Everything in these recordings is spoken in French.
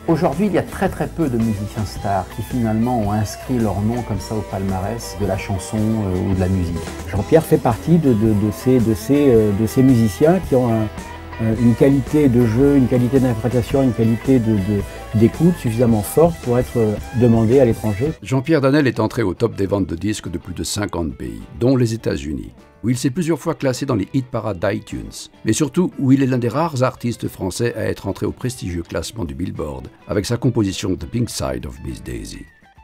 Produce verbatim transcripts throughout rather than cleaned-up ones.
Aujourd'hui, il y a très très peu de musiciens stars qui finalement ont inscrit leur nom comme ça au palmarès de la chanson euh, ou de la musique. Jean-Pierre fait partie de, de, de, ces, de, ces, euh, de ces musiciens qui ont un, euh, une qualité de jeu, une qualité d'interprétation, une qualité de, de, d'écoute suffisamment forte pour être euh, demandé à l'étranger. Jean-Pierre Danel est entré au top des ventes de disques de plus de cinquante pays, dont les États-Unis, où il s'est plusieurs fois classé dans les hit parades d'iTunes, mais surtout où il est l'un des rares artistes français à être entré au prestigieux classement du Billboard avec sa composition The Pink Side of Miss Daisy.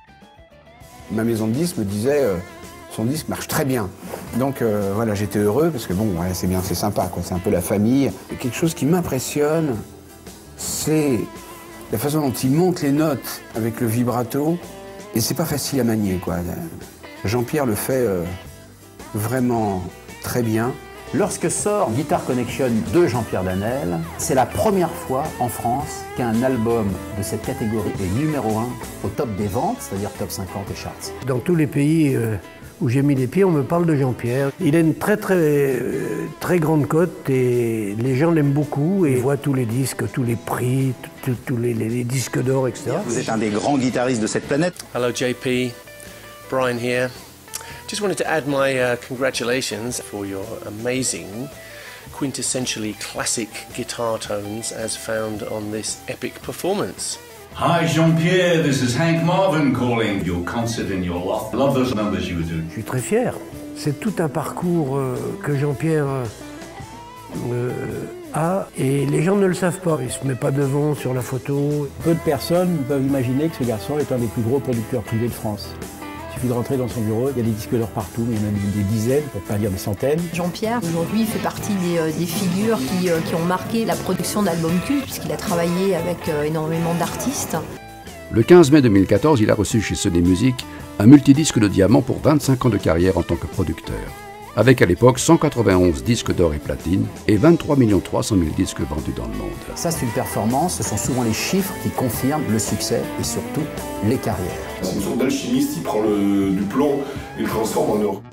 Ma maison de disques me disait euh, son disque marche très bien. Donc euh, voilà, j'étais heureux parce que bon, ouais, c'est bien, c'est sympa, quoi. C'est un peu la famille. Et quelque chose qui m'impressionne, c'est la façon dont il monte les notes avec le vibrato. Et c'est pas facile à manier, quoi. Jean-Pierre le fait euh, vraiment très bien. Lorsque sort Guitar Connection de Jean-Pierre Danel, c'est la première fois en France qu'un album de cette catégorie est numéro un au top des ventes, c'est-à-dire top cinquante et charts. Dans tous les pays euh, où j'ai mis les pieds, on me parle de Jean-Pierre. Il a une très très euh, très grande cote et les gens l'aiment beaucoup et voient tous les disques, tous les prix, tous les, les, les disques d'or, et cetera. Vous êtes un des grands guitaristes de cette planète. Hello J P, Brian here. Just wanted to add my uh, congratulations for your amazing, quintessentially classic guitar tones as found on this epic performance. Hi Jean-Pierre, this is Hank Marvin calling. Your concert in your loft. Love those numbers you were doing. Je suis très fier. C'est tout un parcours euh, que Jean-Pierre euh, a et les gens ne le savent pas. Il ne se met pas devant sur la photo. Peu de personnes peuvent imaginer que ce garçon est un des plus gros producteurs privés de France. Il suffit de rentrer dans son bureau, il y a des disques d'or partout, mais il y en a des dizaines, pour ne pas dire des centaines. Jean-Pierre, aujourd'hui, fait partie des, euh, des figures qui, euh, qui ont marqué la production d'albums cultes, puisqu'il a travaillé avec euh, énormément d'artistes. Le quinze mai deux mille quatorze, il a reçu chez Sony Music un multidisque de diamant pour vingt-cinq ans de carrière en tant que producteur, avec à l'époque cent quatre-vingt-onze disques d'or et platine et vingt-trois millions trois cent mille disques vendus dans le monde. Ça, c'est une performance, ce sont souvent les chiffres qui confirment le succès et surtout les carrières. C'est une sorte d'alchimiste, il prend le, du plomb et le transforme en or.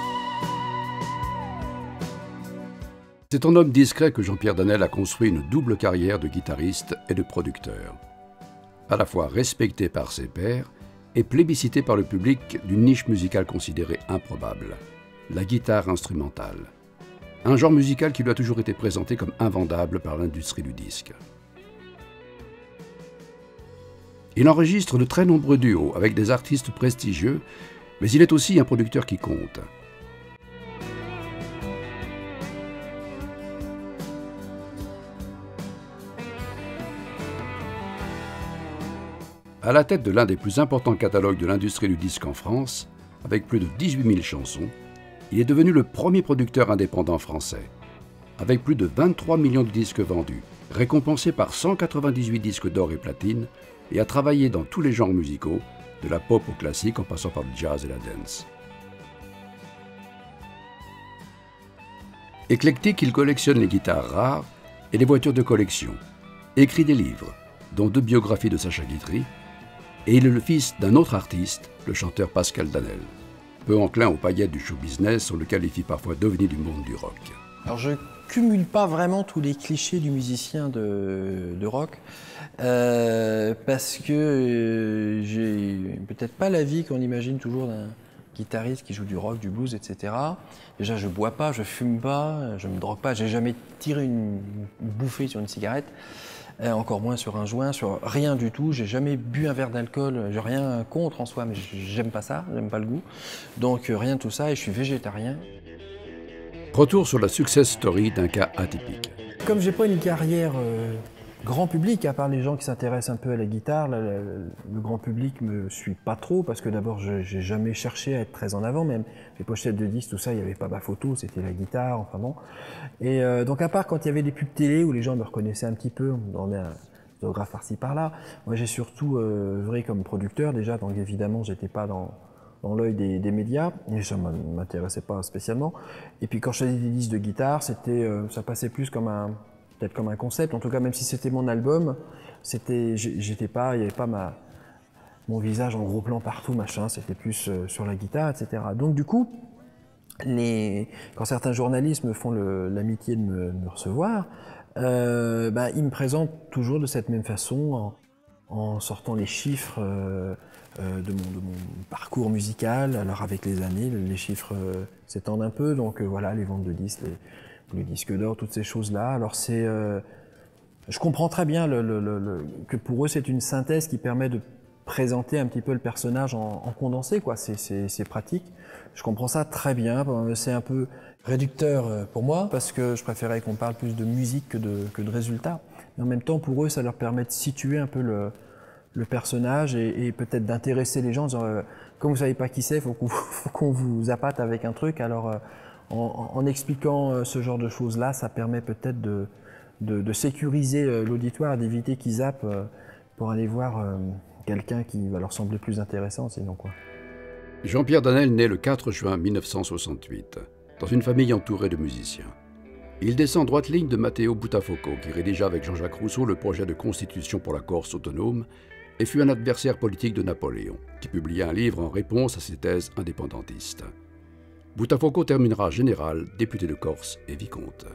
C'est en homme discret que Jean-Pierre Danel a construit une double carrière de guitariste et de producteur. À la fois respecté par ses pairs et plébiscité par le public d'une niche musicale considérée improbable, la guitare instrumentale. Un genre musical qui lui a toujours été présenté comme invendable par l'industrie du disque. Il enregistre de très nombreux duos avec des artistes prestigieux, mais il est aussi un producteur qui compte. À la tête de l'un des plus importants catalogues de l'industrie du disque en France, avec plus de dix-huit mille chansons, il est devenu le premier producteur indépendant français, avec plus de vingt-trois millions de disques vendus, récompensé par cent quatre-vingt-dix-huit disques d'or et platine, et a travaillé dans tous les genres musicaux, de la pop au classique en passant par le jazz et la dance. Éclectique, il collectionne les guitares rares et les voitures de collection, écrit des livres, dont deux biographies de Sacha Guitry, et il est le fils d'un autre artiste, le chanteur Pascal Danel. Peu enclin aux paillettes du show business, on le qualifie parfois d'ovni du monde du rock. Alors je cumule pas vraiment tous les clichés du musicien de, de rock, euh, parce que euh, j'ai peut-être pas la vie qu'on imagine toujours d'un guitariste qui joue du rock, du blues, et cetera. Déjà je bois pas, je fume pas, je me drogue pas, j'ai jamais tiré une, une bouffée sur une cigarette. Euh, encore moins sur un joint, sur rien du tout. J'ai jamais bu un verre d'alcool, j'ai rien contre en soi, mais j'aime pas ça, j'aime pas le goût. Donc euh, rien de tout ça et je suis végétarien. Retour sur la success story d'un cas atypique. Comme j'ai pas une carrière euh, grand public, à part les gens qui s'intéressent un peu à la guitare, là, le, le grand public me suit pas trop parce que d'abord je j'ai jamais cherché à être très en avant, même les pochettes de disques, tout ça, il y avait pas ma photo, c'était la guitare, enfin bon. Et euh, donc à part quand il y avait des pubs télé où les gens me reconnaissaient un petit peu, on donnait un autographe par-ci par-là, moi j'ai surtout euh, œuvré comme producteur déjà, donc évidemment j'étais pas dans dans l'œil des, des médias, et ça ne m'intéressait pas spécialement. Et puis quand je faisais des disques de guitare, c'était, euh, ça passait plus comme un, peut-être comme un concept. En tout cas, même si c'était mon album, c'était, j'étais pas, il n'y avait pas ma, mon visage en gros plan partout, machin. C'était plus euh, sur la guitare, et cetera. Donc du coup, les, quand certains journalistes me font le, l'amitié de me, de me recevoir, euh, bah, ils me présentent toujours de cette même façon. En, en sortant les chiffres euh, euh, de, mon, de mon parcours musical. Alors avec les années, les chiffres euh, s'étendent un peu, donc euh, voilà, les ventes de disques, les, les disques d'or, toutes ces choses-là. Alors c'est, euh, je comprends très bien le, le, le, le, que pour eux c'est une synthèse qui permet de présenter un petit peu le personnage en, en condensé, quoi. C'est pratique. Je comprends ça très bien. C'est un peu réducteur pour moi parce que je préférais qu'on parle plus de musique que de, que de résultats. Mais en même temps, pour eux, ça leur permet de situer un peu le, le personnage et, et peut-être d'intéresser les gens en disant euh, comme vous savez pas qui c'est, il faut qu'on qu'on vous appâte avec un truc. Alors, euh, en, en expliquant ce genre de choses-là, ça permet peut-être de, de, de sécuriser l'auditoire, d'éviter qu'ils zappent euh, pour aller voir euh, quelqu'un qui va leur sembler plus intéressant, sinon quoi. Jean-Pierre Danel naît le quatre juin mille neuf cent soixante-huit, dans une famille entourée de musiciens. Il descend en droite ligne de Matteo Buttafuoco, qui rédigea avec Jean-Jacques Rousseau le projet de constitution pour la Corse autonome, et fut un adversaire politique de Napoléon, qui publia un livre en réponse à ses thèses indépendantistes. Buttafuoco terminera général, député de Corse et vicomte.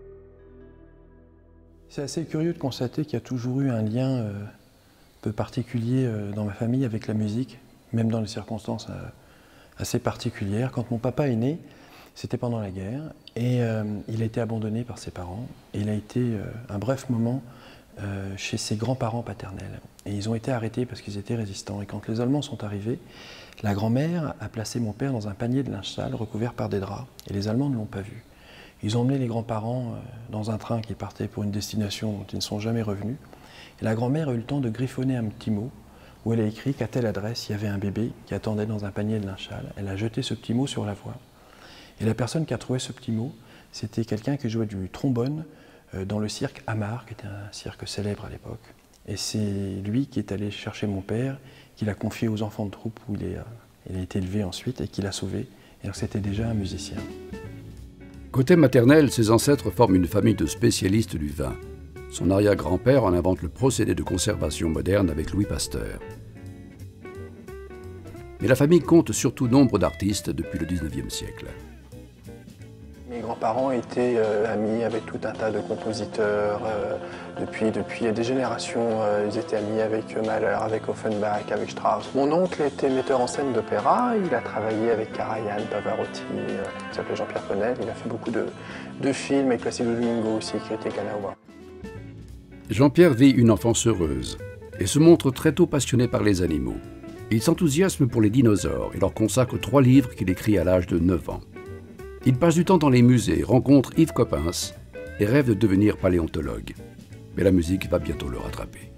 C'est assez curieux de constater qu'il y a toujours eu un lien euh, peu particulier euh, dans ma famille avec la musique, même dans des circonstances euh, assez particulières. Quand mon papa est né, c'était pendant la guerre, et euh, il a été abandonné par ses parents, et il a été euh, un bref moment euh, chez ses grands-parents paternels. Et ils ont été arrêtés parce qu'ils étaient résistants. Et quand les Allemands sont arrivés, la grand-mère a placé mon père dans un panier de linge sale recouvert par des draps, et les Allemands ne l'ont pas vu. Ils ont emmené les grands-parents euh, dans un train qui partait pour une destination dont ils ne sont jamais revenus. Et la grand-mère a eu le temps de griffonner un petit mot où elle a écrit qu'à telle adresse, il y avait un bébé qui attendait dans un panier de linge sale. Elle a jeté ce petit mot sur la voie. Et la personne qui a trouvé ce petit mot, c'était quelqu'un qui jouait du trombone euh, dans le cirque Hamar, qui était un cirque célèbre à l'époque. Et c'est lui qui est allé chercher mon père, qui l'a confié aux enfants de troupe où il, est, euh, il a été élevé ensuite et qui l'a sauvé. Et donc c'était déjà un musicien. Côté maternel, ses ancêtres forment une famille de spécialistes du vin. Son arrière-grand-père en invente le procédé de conservation moderne avec Louis Pasteur. Mais la famille compte surtout nombre d'artistes depuis le dix-neuvième siècle. Mes grands-parents étaient euh, amis avec tout un tas de compositeurs. Euh, depuis, depuis des générations, euh, ils étaient amis avec Mahler, avec Offenbach, avec Strauss. Mon oncle était metteur en scène d'opéra. Il a travaillé avec Karajan, Pavarotti, euh, il s'appelait Jean-Pierre Ponel. Il a fait beaucoup de, de films avec Placido Domingo aussi, qui était Kanawa. Jean-Pierre vit une enfance heureuse et se montre très tôt passionné par les animaux. Il s'enthousiasme pour les dinosaures et leur consacre trois livres qu'il écrit à l'âge de neuf ans. Il passe du temps dans les musées, rencontre Yves Coppens et rêve de devenir paléontologue. Mais la musique va bientôt le rattraper.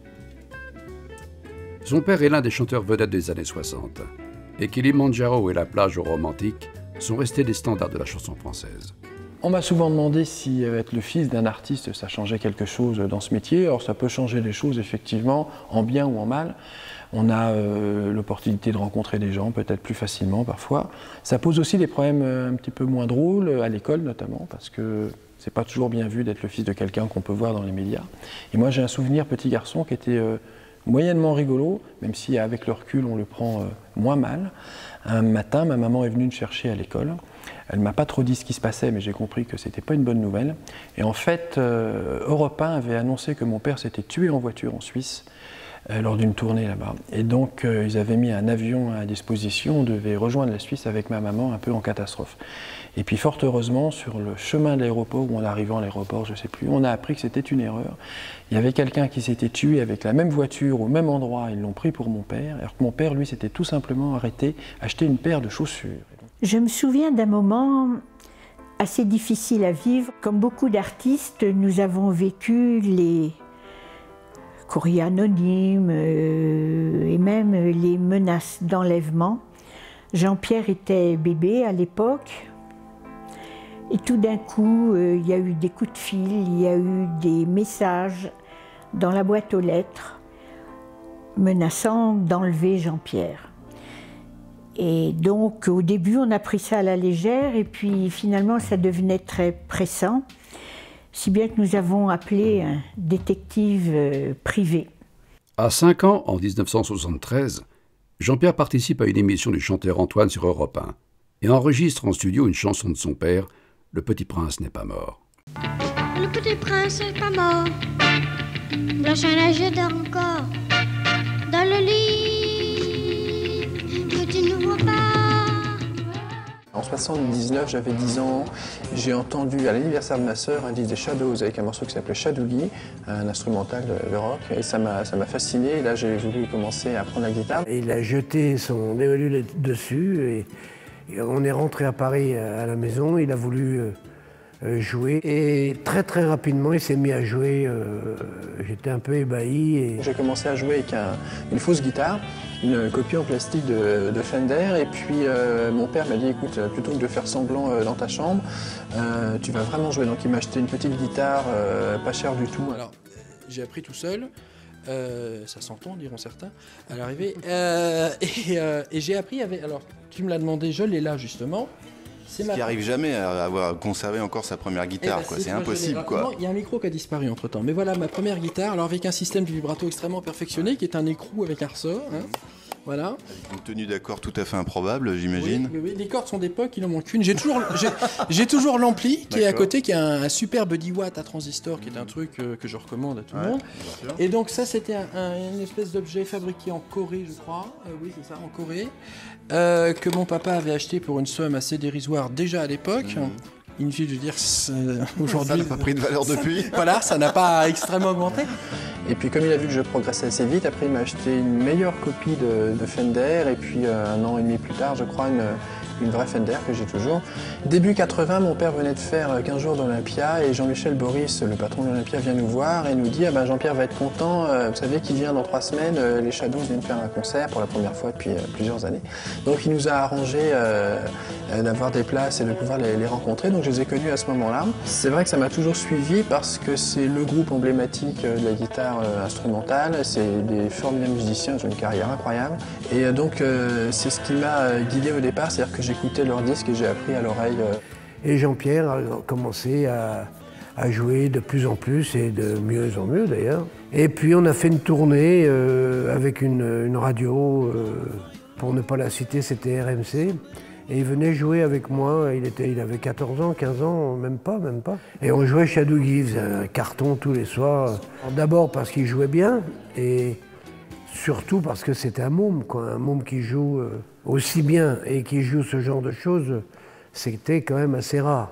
Son père est l'un des chanteurs vedettes des années soixante, et Kilimanjaro et la plage romantique sont restés des standards de la chanson française. On m'a souvent demandé si être le fils d'un artiste, ça changeait quelque chose dans ce métier. Alors ça peut changer des choses effectivement, en bien ou en mal. On a euh, l'opportunité de rencontrer des gens, peut-être plus facilement parfois. Ça pose aussi des problèmes un petit peu moins drôles, à l'école notamment, parce que c'est pas toujours bien vu d'être le fils de quelqu'un qu'on peut voir dans les médias. Et moi j'ai un souvenir petit garçon qui était euh, moyennement rigolo, même si avec le recul on le prend euh, moins mal. Un matin, ma maman est venue me chercher à l'école. Elle ne m'a pas trop dit ce qui se passait, mais j'ai compris que c'était pas une bonne nouvelle. Et en fait, euh, Europe un avait annoncé que mon père s'était tué en voiture en Suisse, euh, lors d'une tournée là-bas. Et donc, euh, ils avaient mis un avion à disposition, on devait rejoindre la Suisse avec ma maman, un peu en catastrophe. Et puis, fort heureusement, sur le chemin de l'aéroport, ou en arrivant à l'aéroport, je ne sais plus, on a appris que c'était une erreur. Il y avait quelqu'un qui s'était tué avec la même voiture, au même endroit, ils l'ont pris pour mon père, alors que mon père, lui, s'était tout simplement arrêté, acheter une paire de chaussures. Je me souviens d'un moment assez difficile à vivre. Comme beaucoup d'artistes, nous avons vécu les courriers anonymes euh, et même les menaces d'enlèvement. Jean-Pierre était bébé à l'époque. Et tout d'un coup, euh, il y a eu des coups de fil, il y a eu des messages dans la boîte aux lettres menaçant d'enlever Jean-Pierre. Et donc, au début, on a pris ça à la légère, et puis finalement, ça devenait très pressant, si bien que nous avons appelé un détective euh, privé. À cinq ans, en mille neuf cent soixante-treize, Jean-Pierre participe à une émission du chanteur Antoine sur Europe un et enregistre en studio une chanson de son père, « Le Petit Prince n'est pas mort ». Le petit prince n'est pas mort, Blanche-Neige dort encore. dans le lit que tu ne vois pas. En soixante-dix-neuf, j'avais dix ans, j'ai entendu à l'anniversaire de ma sœur un disque des Shadows avec un morceau qui s'appelait Shadoogie, un instrumental de, de rock, et ça m'a ça m'a fasciné. Et là, j'ai voulu commencer à apprendre la guitare. Et il a jeté son dévolu dessus et, et on est rentré à Paris à la maison. Il a voulu euh, jouer et très très rapidement, il s'est mis à jouer. Euh, J'étais un peu ébahi. Et... J'ai commencé à jouer avec un, une fausse guitare, une copie en plastique de, de Fender, et puis euh, mon père m'a dit écoute, plutôt que de faire semblant euh, dans ta chambre, euh, tu vas vraiment jouer. Donc il m'a acheté une petite guitare, euh, pas chère du tout. Alors j'ai appris tout seul, euh, ça s'entend diront certains à l'arrivée, euh, et, euh, et j'ai appris avec. Alors tu me l'as demandé, je l'ai là justement. Ce qui n'arrive jamais à avoir conservé encore sa première guitare, eh ben, c'est impossible. Quoi. Il y a un micro qui a disparu entre temps, mais voilà ma première guitare, alors avec un système de vibrato extrêmement perfectionné qui est un écrou avec un ressort. Hein. Voilà. Avec une tenue d'accord tout à fait improbable, j'imagine. Oui, oui, oui, les cordes sont d'époque, il en manque une. J'ai toujours, j'ai toujours l'ampli qui est à côté, qui est un, un super Buddy Watt à transistor, qui est un truc euh, que je recommande à tout le ouais, monde. Et donc ça, c'était un, un, une espèce d'objet fabriqué en Corée, je crois. Euh, oui, c'est ça, en Corée, euh, que mon papa avait acheté pour une somme assez dérisoire déjà à l'époque. Mmh. Inutile de dire aujourd'hui. Ça n'a pas pris de valeur depuis. Voilà, ça n'a pas extrêmement augmenté. Et puis comme il a vu que je progressais assez vite, après il m'a acheté une meilleure copie de, de Fender, et puis euh, un an et demi plus tard, je crois, une, une vraie Fender que j'ai toujours. Début quatre-vingts, mon père venait de faire quinze jours d'Olympia, et Jean-Michel Boris, le patron de l'Olympia, vient nous voir et nous dit ah ben, Jean-Pierre va être content, euh, vous savez qu'il vient dans trois semaines, euh, les Shadows viennent faire un concert pour la première fois depuis euh, plusieurs années. Donc il nous a arrangé euh, d'avoir des places et de pouvoir les, les rencontrer, donc je les ai connus à ce moment-là. C'est vrai que ça m'a toujours suivi parce que c'est le groupe emblématique de la guitare instrumentale, c'est des formidables musiciens, ils ont une carrière incroyable. Et donc euh, c'est ce qui m'a guidé au départ, c'est-à-dire que j'écoutais leurs disques et j'ai appris à l'oreille. Euh... Et Jean-Pierre a commencé à, à jouer de plus en plus et de mieux en mieux d'ailleurs. Et puis on a fait une tournée euh, avec une, une radio, euh, pour ne pas la citer, c'était R M C. Et il venait jouer avec moi, il, était, il avait quatorze ans, quinze ans, même pas, même pas. Et on jouait Shadoogie, il faisait un carton tous les soirs. D'abord parce qu'il jouait bien, et surtout parce que c'était un môme, quoi. Un môme qui joue aussi bien et qui joue ce genre de choses, c'était quand même assez rare.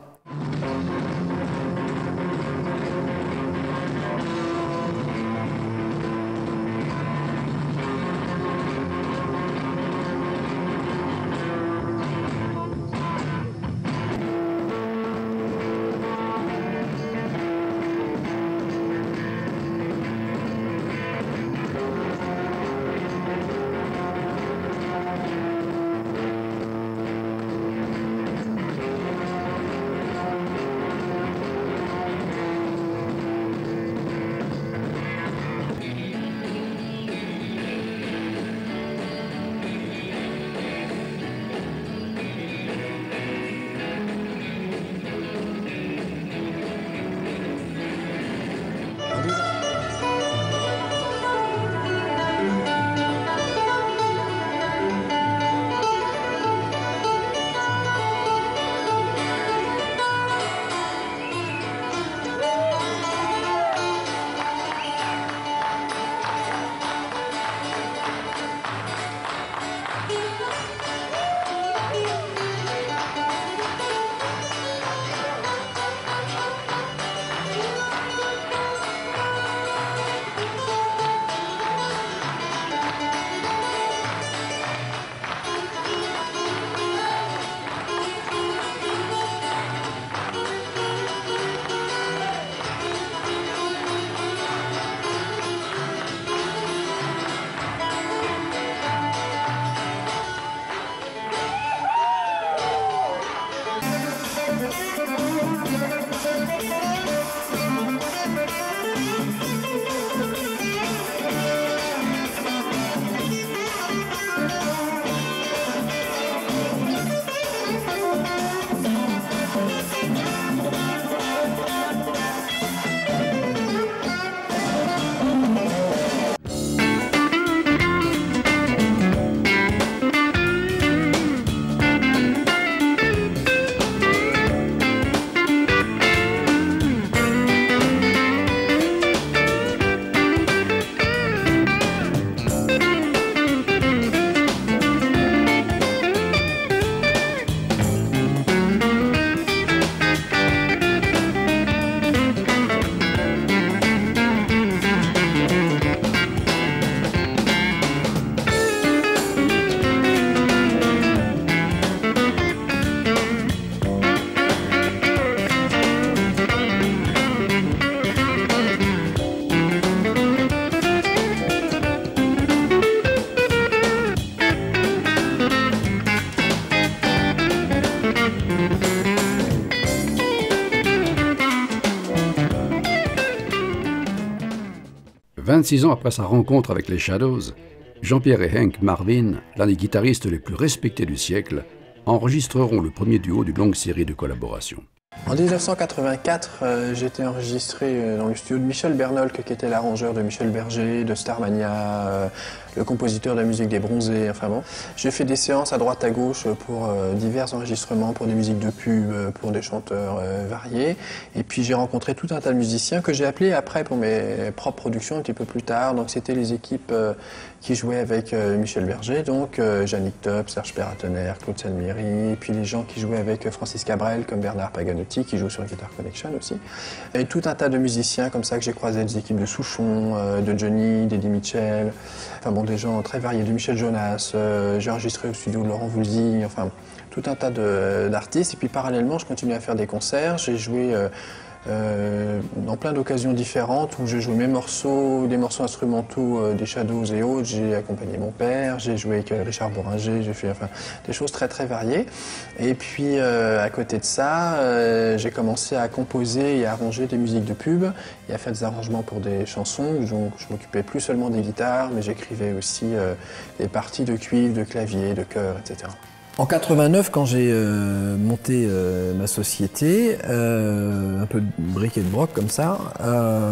vingt-six ans après sa rencontre avec les Shadows, Jean-Pierre et Hank Marvin, l'un des guitaristes les plus respectés du siècle, enregistreront le premier duo d'une longue série de collaborations. En mille neuf cent quatre-vingt-quatre, euh, j'ai été enregistré euh, dans le studio de Michel Bernolque, qui était l'arrangeur de Michel Berger, de Starmania, euh, le compositeur de la musique des Bronzés, enfin bon. J'ai fait des séances à droite à gauche pour euh, divers enregistrements, pour des musiques de pub, pour des chanteurs euh, variés. Et puis j'ai rencontré tout un tas de musiciens que j'ai appelés après pour mes propres productions un petit peu plus tard. Donc c'était les équipes euh, qui jouaient avec euh, Michel Berger, donc euh, Yannick Top, Serge Perratonner, Claude Salmieri, et puis les gens qui jouaient avec Francis Cabrel, comme Bernard Paganotti, qui joue sur Guitar Connection aussi. Et tout un tas de musiciens comme ça que j'ai croisé, des équipes de Souchon, euh, de Johnny, d'Eddie Mitchell, enfin bon, des gens très variés, de Michel Jonas, euh, j'ai enregistré au studio de Laurent Voulzy, enfin tout un tas d'artistes. Et puis parallèlement, je continuais à faire des concerts, j'ai joué euh, Euh, dans plein d'occasions différentes où j'ai joué mes morceaux, des morceaux instrumentaux euh, des Shadows et autres. J'ai accompagné mon père, j'ai joué avec euh, Richard Boringer, j'ai fait enfin, des choses très très variées. Et puis euh, à côté de ça, euh, j'ai commencé à composer et à arranger des musiques de pub et à faire des arrangements pour des chansons. Donc je m'occupais plus seulement des guitares, mais j'écrivais aussi euh, des parties de cuivre, de clavier, de chœur, et cetera. En quatre-vingt-neuf, quand j'ai euh, monté euh, ma société, euh, un peu de bric et de broc comme ça, euh,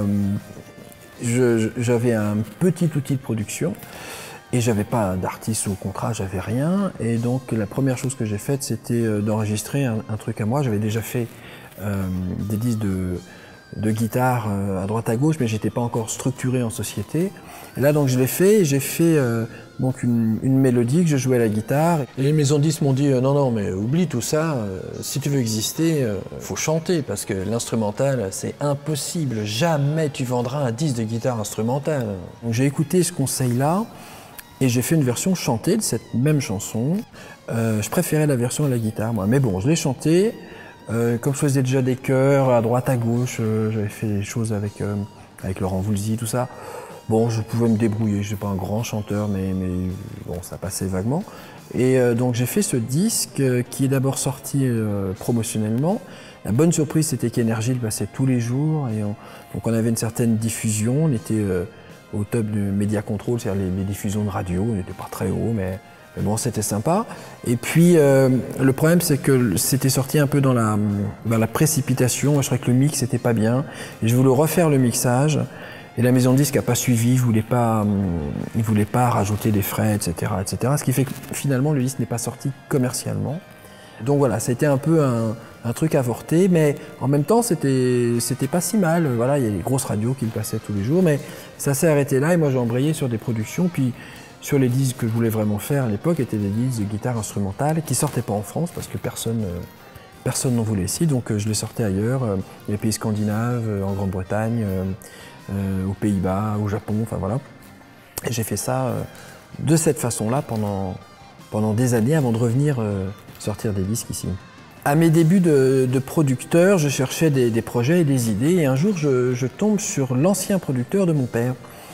j'avais un petit outil de production et j'avais pas d'artiste sous contrat, j'avais rien. Et donc la première chose que j'ai faite, c'était euh, d'enregistrer un, un truc à moi. J'avais déjà fait euh, des disques de, de guitare euh, à droite à gauche, mais j'étais pas encore structuré en société. Et là donc je l'ai fait, et j'ai fait euh, donc une, une mélodie que je jouais à la guitare. Et les maisons de disques m'ont dit euh, non non mais oublie tout ça, euh, si tu veux exister, euh, faut chanter parce que l'instrumental c'est impossible, jamais tu vendras un disque de guitare instrumentale. Donc j'ai écouté ce conseil-là et j'ai fait une version chantée de cette même chanson. Euh, je préférais la version à la guitare moi, mais bon je l'ai chantée. Euh, comme je faisais déjà des chœurs à droite à gauche, euh, j'avais fait des choses avec, euh, avec Laurent Voulzy, tout ça. Bon, je pouvais me débrouiller, je n'étais pas un grand chanteur, mais, mais bon, ça passait vaguement. Et euh, donc j'ai fait ce disque euh, qui est d'abord sorti euh, promotionnellement. La bonne surprise, c'était qu'Énergie le passait tous les jours. Et on, donc on avait une certaine diffusion, on était euh, au top du Media Control, c'est-à-dire les, les diffusions de radio, on n'était pas très haut, mais, mais bon, c'était sympa. Et puis euh, le problème, c'est que c'était sorti un peu dans la, dans la précipitation. Je crois que le mix n'était pas bien. Et je voulais refaire le mixage. Et la maison de disques n'a pas suivi, il ne voulait pas, il voulait pas rajouter des frais, et cetera, et cetera. Ce qui fait que finalement le disque n'est pas sorti commercialement. Donc voilà, ça a été un peu un, un truc avorté, mais en même temps c'était c'était pas si mal. Voilà, il y a les grosses radios qui le passaient tous les jours, mais ça s'est arrêté là et moi j'ai embrayé sur des productions. Puis sur les disques que je voulais vraiment faire à l'époque étaient des disques de guitare instrumentale qui sortaient pas en France parce que personne personne n'en voulait ici. Donc je les sortais ailleurs, les pays scandinaves, en Grande-Bretagne. Euh, aux Pays-Bas, au Japon, enfin voilà. Et j'ai fait ça euh, de cette façon-là pendant, pendant des années avant de revenir euh, sortir des disques ici. À mes débuts de, de producteur, je cherchais des, des projets et des idées et un jour je, je tombe sur l'ancien producteur de mon père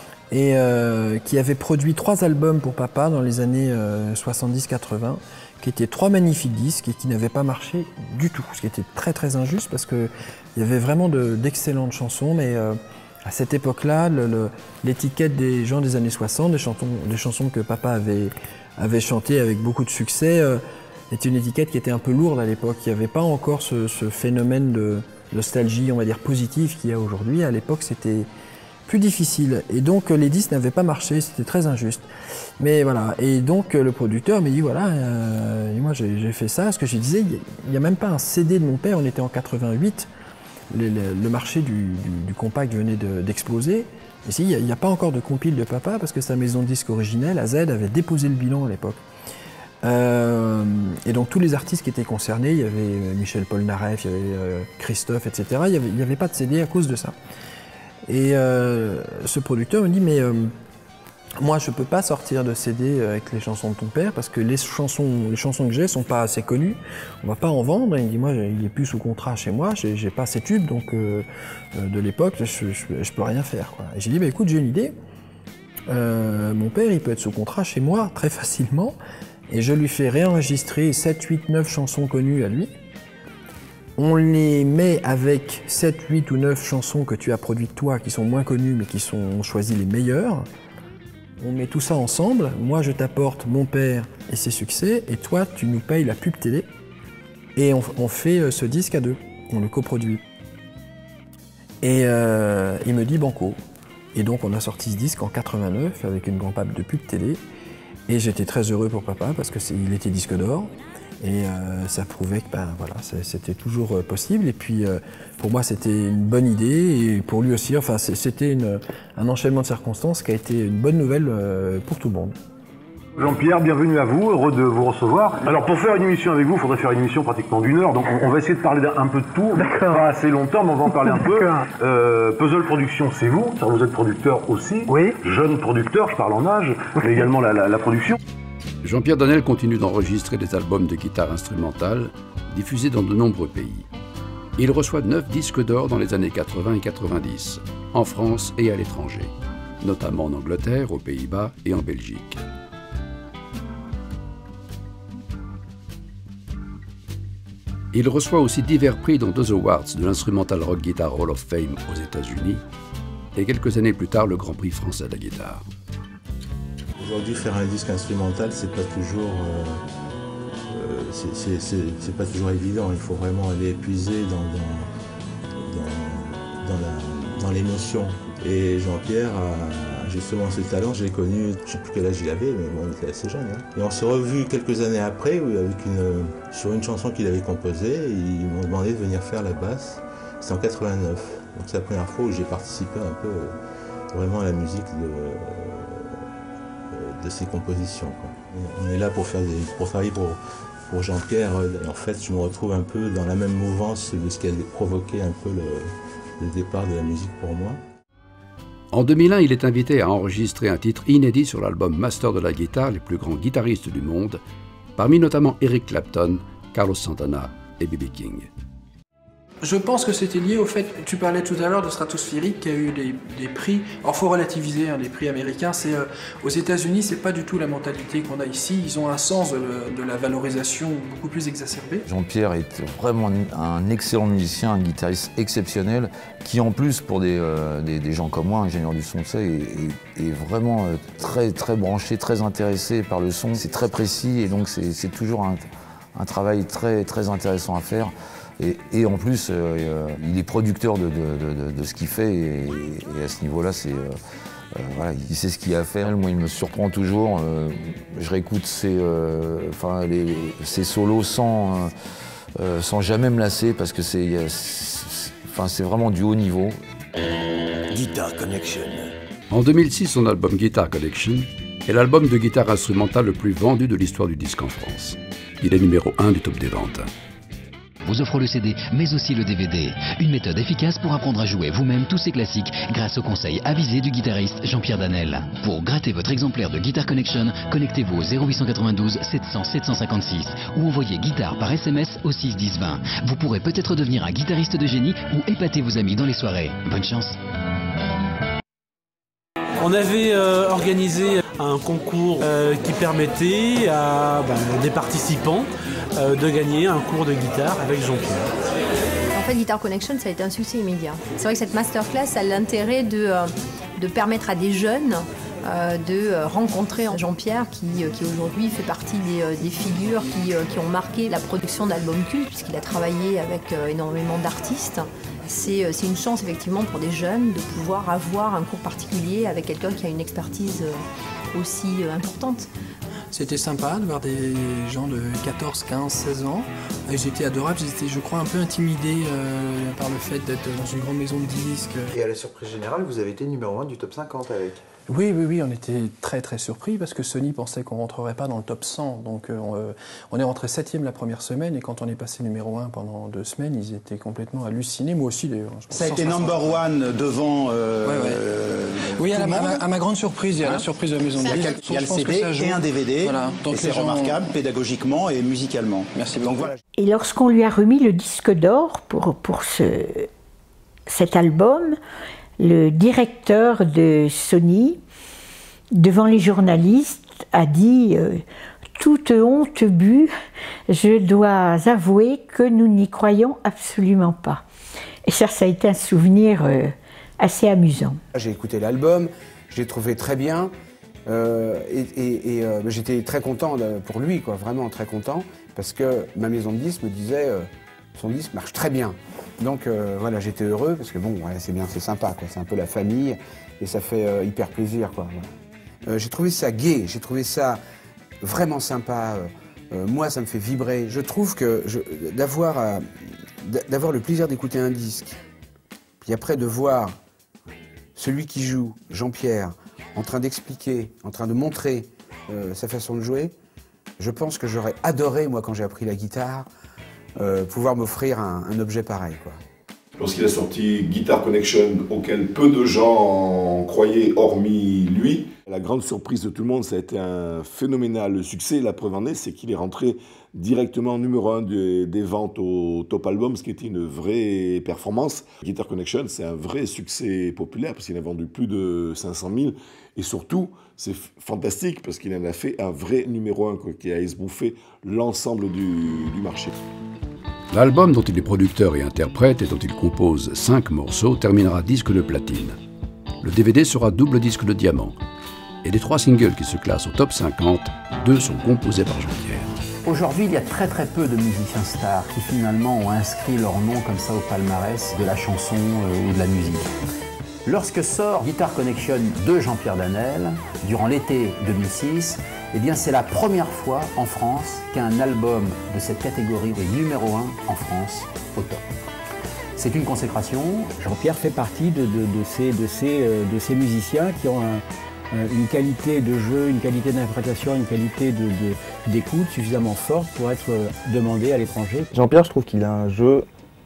et euh, qui avait produit trois albums pour papa dans les années euh, soixante-dix quatre-vingt, qui étaient trois magnifiques disques et qui n'avaient pas marché du tout, ce qui était très très injuste parce qu'il y avait vraiment d'excellentes chansons, mais euh, à cette époque-là, l'étiquette le, des gens des années soixante, des chansons, des chansons que papa avait, avait chantées avec beaucoup de succès, euh, était une étiquette qui était un peu lourde à l'époque. Il n'y avait pas encore ce, ce phénomène de nostalgie, on va dire, positive qu'il y a aujourd'hui. À l'époque, c'était plus difficile. Et donc, les disques n'avaient pas marché, c'était très injuste. Mais voilà, et donc le producteur m'a dit, voilà, euh, et moi j'ai fait ça, ce que je disais, il n'y a même pas un C D de mon père, on était en quatre-vingt-huit. Le, le, le marché du, du, du compact venait d'exploser. De, Ici, il n'y a, a pas encore de compile de papa parce que sa maison de disque originelle, A Z, avait déposé le bilan à l'époque. Euh, et donc tous les artistes qui étaient concernés, il y avait Michel Polnareff, il y avait euh, Christophe, et cetera. Il n'y avait, avait pas de C D à cause de ça. Et euh, ce producteur me dit, mais euh, moi je ne peux pas sortir de C D avec les chansons de ton père parce que les chansons, les chansons que j'ai ne sont pas assez connues, on ne va pas en vendre. Et il me dit, moi il n'est plus sous contrat chez moi, j'ai pas ces tubes donc, euh, de l'époque, je ne peux rien faire, quoi. Et j'ai dit, bah, écoute, j'ai une idée, euh, mon père il peut être sous contrat chez moi très facilement et je lui fais réenregistrer sept, huit, neuf chansons connues à lui. On les met avec sept, huit ou neuf chansons que tu as produites toi, qui sont moins connues mais qui sont, on choisit les meilleures. On met tout ça ensemble, moi je t'apporte mon père et ses succès, et toi tu nous payes la pub télé, et on, on fait ce disque à deux, on le coproduit. Et euh, il me dit banco. Et donc on a sorti ce disque en quatre-vingt-neuf avec une grande pape de pub télé, et j'étais très heureux pour papa parce qu'il était disque d'or. Et euh, ça prouvait que ben, voilà, c'était toujours euh, possible. Et puis euh, pour moi c'était une bonne idée et pour lui aussi. Enfin c'était un enchaînement de circonstances qui a été une bonne nouvelle euh, pour tout le monde. Jean-Pierre, bienvenue à vous, heureux de vous recevoir. Alors pour faire une émission avec vous, il faudrait faire une émission pratiquement d'une heure, donc on, on va essayer de parler un peu de tout, pas assez longtemps, mais on va en parler un peu. Euh, Puzzle Production, c'est vous, ça, vous êtes producteur aussi, oui. Jeune producteur, je parle en âge, mais également la, la, la production. Jean-Pierre Danel continue d'enregistrer des albums de guitare instrumentale diffusés dans de nombreux pays. Il reçoit neuf disques d'or dans les années quatre-vingts et quatre-vingt-dix, en France et à l'étranger, notamment en Angleterre, aux Pays-Bas et en Belgique. Il reçoit aussi divers prix dans deux awards de l'Instrumental Rock Guitar Hall of Fame aux États-Unis et quelques années plus tard le Grand Prix français de la guitare. Aujourd'hui, faire un disque instrumental, c'est pas toujours, euh, c'est pas toujours évident. Il faut vraiment aller épuiser dans, dans, dans, dans l'émotion. Et Jean-Pierre a justement ce talent. Je l'ai connu, je ne sais plus quel âge il avait, mais bon, il était assez jeune. Hein. Et on s'est revus quelques années après, avec une, sur une chanson qu'il avait composée. Ils m'ont demandé de venir faire la basse. C'était en quatre-vingt-neuf. Donc c'est la première fois où j'ai participé un peu vraiment à la musique de. de ses compositions. Quoi. On est là pour, faire des, pour travailler pour, pour Jean-Pierre. En fait, je me retrouve un peu dans la même mouvance de ce qui a provoqué un peu le, le départ de la musique pour moi. En deux mille un, il est invité à enregistrer un titre inédit sur l'album Master de la guitare, les plus grands guitaristes du monde, parmi notamment Eric Clapton, Carlos Santana et B B King. Je pense que c'était lié au fait, tu parlais tout à l'heure de Stratospheric qui a eu des, des prix, alors faut relativiser hein, les prix américains, c'est euh, aux États-Unis c'est pas du tout la mentalité qu'on a ici, ils ont un sens de, de la valorisation beaucoup plus exacerbé. Jean-Pierre est vraiment un excellent musicien, un guitariste exceptionnel, qui en plus pour des, euh, des, des gens comme moi, ingénieurs du son, est, est, est vraiment euh, très, très branché, très intéressé par le son, c'est très précis et donc c'est toujours un, un travail très, très intéressant à faire. Et, et en plus, euh, il est producteur de, de, de, de ce qu'il fait et, et à ce niveau-là, c'est, euh, euh, voilà, il sait ce qu'il a à faire. Moi, il me surprend toujours. Euh, je réécoute ses, euh, enfin, les, ses solos sans, euh, sans jamais me lasser parce que c'est, enfin, c'est vraiment du haut niveau. Guitar Connection. En deux mille six, son album Guitar Connection est l'album de guitare instrumentale le plus vendu de l'histoire du disque en France. Il est numéro un du top des ventes. Vous offre le C D, mais aussi le D V D. Une méthode efficace pour apprendre à jouer vous-même tous ces classiques grâce aux conseils avisés du guitariste Jean-Pierre Danel. Pour gratter votre exemplaire de Guitar Connection, connectez-vous au zéro huit cent quatre-vingt-douze sept cents sept cent cinquante-six ou envoyez guitare par S M S au six dix vingt. Vous pourrez peut-être devenir un guitariste de génie ou épater vos amis dans les soirées. Bonne chance. On avait euh, organisé un concours euh, qui permettait à ben, des participants euh, de gagner un cours de guitare avec Jean-Pierre. En fait, Guitar Connection, ça a été un succès immédiat. C'est vrai que cette masterclass a l'intérêt de, euh, de permettre à des jeunes euh, de rencontrer Jean-Pierre qui, qui aujourd'hui fait partie des, des figures qui, qui ont marqué la production d'albums cultes puisqu'il a travaillé avec euh, énormément d'artistes. C'est une chance effectivement pour des jeunes de pouvoir avoir un cours particulier avec quelqu'un qui a une expertise aussi importante. C'était sympa de voir des gens de quatorze, quinze, seize ans. Ils étaient adorables, ils étaient je crois un peu intimidés euh, par le fait d'être dans une grande maison de disques. Et à la surprise générale, vous avez été numéro un du top cinquante avec. Oui, oui, oui, on était très très surpris parce que Sony pensait qu'on ne rentrerait pas dans le top cent. Donc euh, on est rentré septième la première semaine et quand on est passé numéro un pendant deux semaines, ils étaient complètement hallucinés, moi aussi d'ailleurs. Ça a été number one devant euh, ouais, ouais. Euh, oui, à, la, à, ma, à ma grande surprise, il y a hein la surprise de la maison de disques. Il y a, il y a le C D et un D V D, voilà. Donc et c'est gens... remarquable pédagogiquement et musicalement. Merci beaucoup. Donc, voilà. Et lorsqu'on lui a remis le disque d'or pour, pour ce, cet album, le directeur de Sony, devant les journalistes, a dit euh, « toute honte bue, je dois avouer que nous n'y croyons absolument pas. Et ça, ça a été un souvenir euh, assez amusant. J'ai écouté l'album, je l'ai trouvé très bien, euh, et, et, et euh, j'étais très content pour lui, quoi, vraiment très content, parce que ma maison de disques me disait euh, son disque marche très bien. Donc euh, voilà, j'étais heureux, parce que bon, ouais, c'est bien, c'est sympa, quoi, c'est un peu la famille, et ça fait euh, hyper plaisir, quoi. Voilà. Euh, j'ai trouvé ça gai, j'ai trouvé ça vraiment sympa. Euh, moi, ça me fait vibrer. Je trouve que d'avoir euh, d'avoir le plaisir d'écouter un disque, puis après de voir celui qui joue, Jean-Pierre, en train d'expliquer, en train de montrer euh, sa façon de jouer, je pense que j'aurais adoré, moi, quand j'ai appris la guitare, euh, pouvoir m'offrir un, un objet pareil, quoi. Lorsqu'il a sorti Guitar Connection, auquel peu de gens croyaient, hormis lui, la grande surprise de tout le monde, ça a été un phénoménal succès. La preuve en est, c'est qu'il est rentré directement numéro un des, des ventes au Top Album, ce qui était une vraie performance. Guitar Connection, c'est un vrai succès populaire, parce qu'il a vendu plus de cinq cent mille. Et surtout, c'est fantastique, parce qu'il en a fait un vrai numéro un, quoi, qui a esbouffé l'ensemble du, du marché. L'album dont il est producteur et interprète et dont il compose cinq morceaux terminera disque de platine. Le D V D sera double disque de diamant. Et des trois singles qui se classent au top cinquante, deux sont composés par Jean-Pierre. Aujourd'hui, il y a très très peu de musiciens stars qui finalement ont inscrit leur nom comme ça au palmarès de la chanson euh, ou de la musique. Lorsque sort Guitar Connection de Jean-Pierre Danel, durant l'été deux mille six, eh bien c'est la première fois en France qu'un album de cette catégorie est numéro un en France au top. C'est une consécration. Jean-Pierre fait partie de, de, de, ces, de, ces, de ces musiciens qui ont un, une qualité de jeu, une qualité d'interprétation, une qualité d'écoute de, de, suffisamment forte pour être demandé à l'étranger. Jean-Pierre, je trouve qu'il a un jeu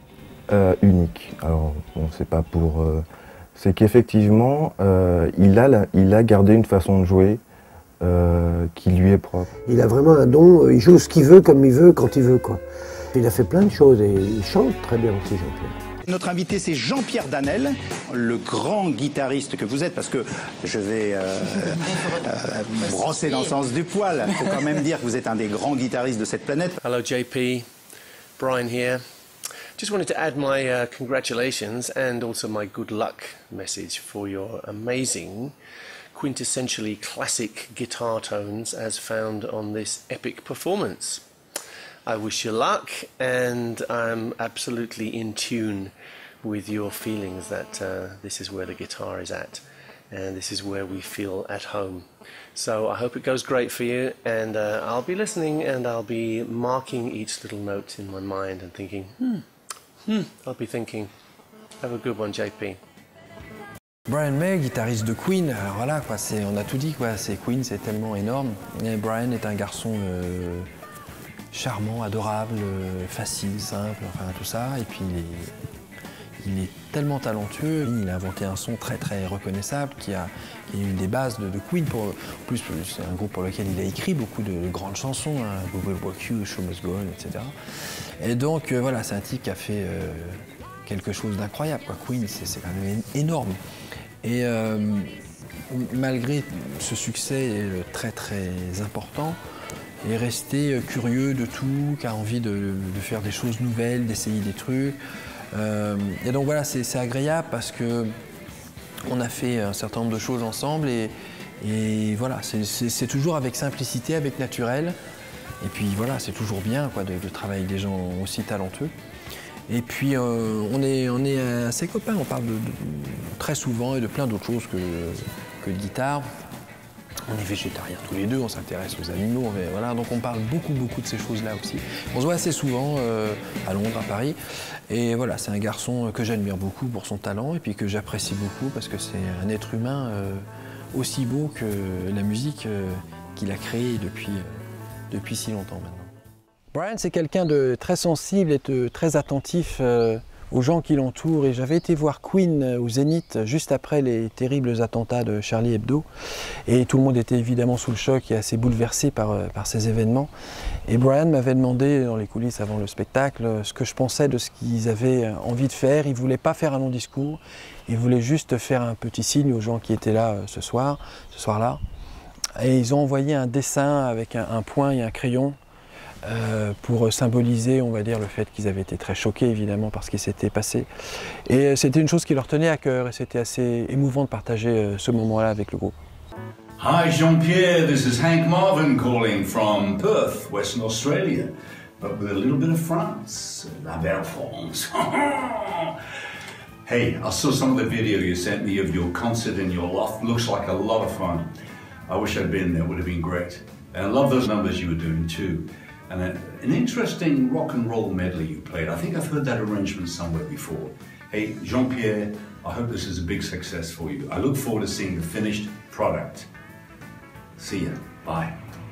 euh, unique. Alors, bon, c'est pas pour... Euh, c'est qu'effectivement, euh, il, a il a gardé une façon de jouer euh, qui lui est propre. Il a vraiment un don, il joue ce qu'il veut, comme il veut, quand il veut, quoi. Il a fait plein de choses et il chante très bien aussi, Jean-Pierre. Notre invité, c'est Jean-Pierre Danel, le grand guitariste que vous êtes, parce que je vais euh, euh, brosser dans le sens du poil. Il faut quand même dire que vous êtes un des grands guitaristes de cette planète. Hello J P, Brian here. Just wanted to add my uh, congratulations and also my good luck message for your amazing, quintessentially classic guitar tones as found on this epic performance. I wish you luck, and I'm absolutely in tune with your feelings that uh, this is where the guitar is at, and this is where we feel at home. So I hope it goes great for you, and uh, I'll be listening, and I'll be marking each little note in my mind and thinking, hmm, hmm, I'll be thinking, have a good one, J P. Brian May, guitariste de Queen, alors voilà, quoi, on a tout dit, quoi, c'est Queen, c'est tellement énorme. Et Brian est un garçon euh, charmant, adorable, euh, facile, simple, enfin tout ça, et puis il est, il est tellement talentueux, il a inventé un son très très reconnaissable qui a, qui est une des bases de, de Queen. Pour, en plus, c'est un groupe pour lequel il a écrit beaucoup de, de grandes chansons, hein, We Will Rock You, Show Must Go On, et cetera. Et donc euh, voilà, c'est un type qui a fait euh, quelque chose d'incroyable, quoi. Queen, c'est quand même énorme. Et euh, malgré ce succès très très important, il est resté curieux de tout, qui a envie de, de faire des choses nouvelles, d'essayer des trucs. Euh, et donc voilà, c'est agréable parce que on a fait un certain nombre de choses ensemble et, et voilà, c'est toujours avec simplicité, avec naturel. Et puis voilà, c'est toujours bien, quoi, de, de travailler avec des gens aussi talentueux. Et puis euh, on, est, on est assez copains, on parle de, de, très souvent et de plein d'autres choses que, que de guitare. On est végétariens tous les deux, on s'intéresse aux animaux, mais voilà, donc on parle beaucoup beaucoup de ces choses-là aussi. On se voit assez souvent euh, à Londres, à Paris, et voilà, c'est un garçon que j'admire beaucoup pour son talent et puis que j'apprécie beaucoup parce que c'est un être humain euh, aussi beau que la musique euh, qu'il a créée depuis, euh, depuis si longtemps maintenant. Brian, c'est quelqu'un de très sensible et de très attentif euh, aux gens qui l'entourent. Et j'avais été voir Queen au Zénith juste après les terribles attentats de Charlie Hebdo. Et tout le monde était évidemment sous le choc et assez bouleversé par, par ces événements. Et Brian m'avait demandé dans les coulisses avant le spectacle ce que je pensais de ce qu'ils avaient envie de faire. Il ne voulait pas faire un long discours. Il voulait juste faire un petit signe aux gens qui étaient là ce soir, ce soir-là. Et ils ont envoyé un dessin avec un, un point et un crayon euh, pour symboliser, on va dire, le fait qu'ils avaient été très choqués, évidemment, par ce qui s'était passé. Et c'était une chose qui leur tenait à cœur et c'était assez émouvant de partager euh, ce moment-là avec le groupe. Hi Jean-Pierre, this is Hank Marvin calling from Perth, Western Australia, but with a little bit of France, la belle France. Hey, I saw some of the video you sent me of your concert in your loft. Looks like a lot of fun. I wish I'd been there, it would have been great. And I love those numbers you were doing too. And a, an interesting rock and roll medley you played. I think I've heard that arrangement somewhere before. Hey, Jean-Pierre, I hope this is a big success for you. I look forward to seeing the finished product. See ya. Bye.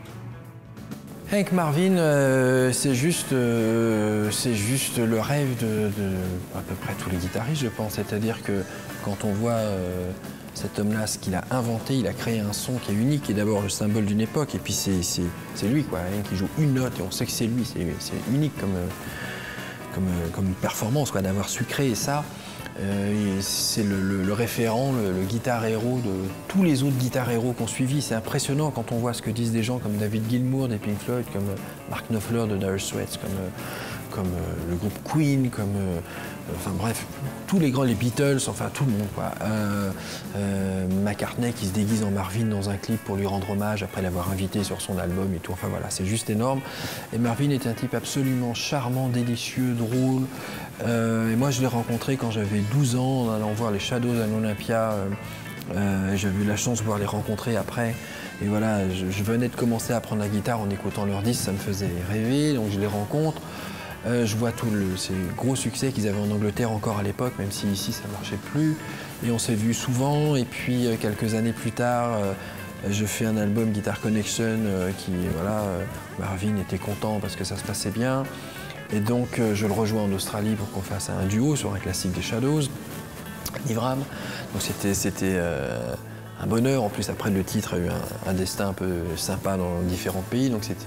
Hank Marvin, euh, c'est juste, euh, c'est juste le rêve de, de à peu près tous les guitaristes, je pense. C'est-à-dire que quand on voit euh, cet homme-là, ce qu'il a inventé, il a créé un son qui est unique, qui est d'abord le symbole d'une époque, et puis c'est lui, quoi, hein, qui joue une note, et on sait que c'est lui, c'est unique comme, comme, comme performance, quoi, d'avoir su créer ça. Euh, c'est le, le, le référent, le, le guitar héros de tous les autres guitar héros qu'on suivi. C'est impressionnant quand on voit ce que disent des gens comme David Gilmour des Pink Floyd, comme Mark Knopfler de Dire Straits, comme, comme euh, le groupe Queen, comme euh, enfin bref, tous les grands, les Beatles, enfin tout le monde, quoi. Euh, euh, McCartney qui se déguise en Marvin dans un clip pour lui rendre hommage après l'avoir invité sur son album et tout. Enfin voilà, c'est juste énorme. Et Marvin est un type absolument charmant, délicieux, drôle. Euh, et moi je l'ai rencontré quand j'avais douze ans en allant voir les Shadows à l'Olympia. Euh, euh, j'avais eu la chance de pouvoir les rencontrer après. Et voilà, je, je venais de commencer à apprendre la guitare en écoutant leurs disques, ça me faisait rêver, donc je les rencontre. Euh, je vois tous ces gros succès qu'ils avaient en Angleterre encore à l'époque, même si ici ça ne marchait plus. Et on s'est vu souvent, et puis euh, quelques années plus tard, euh, je fais un album Guitar Connection euh, qui, voilà, euh, Marvin était content parce que ça se passait bien. Et donc euh, je le rejoins en Australie pour qu'on fasse un duo sur un classique des Shadows, Nivram. Donc c'était c'était euh, un bonheur. En plus, après, le titre a eu un, un destin un peu sympa dans différents pays, donc c'était